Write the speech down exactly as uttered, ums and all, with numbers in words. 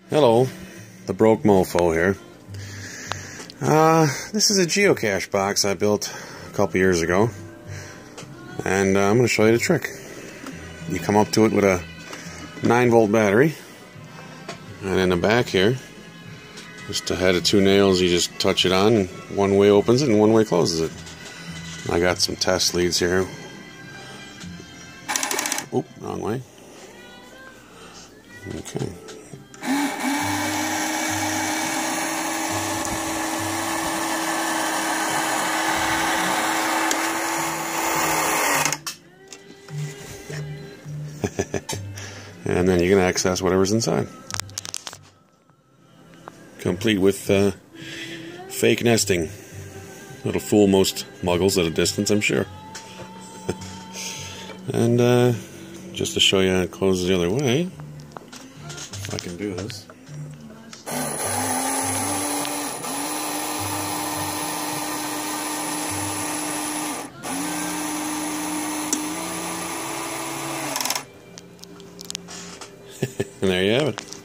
Hello, the broke mofo here. Uh, this is a geocache box I built a couple years ago, and uh, I'm going to show you the trick. You come up to it with a nine volt battery, and in the back here, just a head of two nails, you just touch it on, and one way opens it and one way closes it. I got some test leads here. Oop, wrong way. Okay. And then you can access whatever's inside. Complete with uh, fake nesting. It'll fool most muggles at a distance, I'm sure. And uh, just to show you how it closes the other way, if I can do this. And there you have it.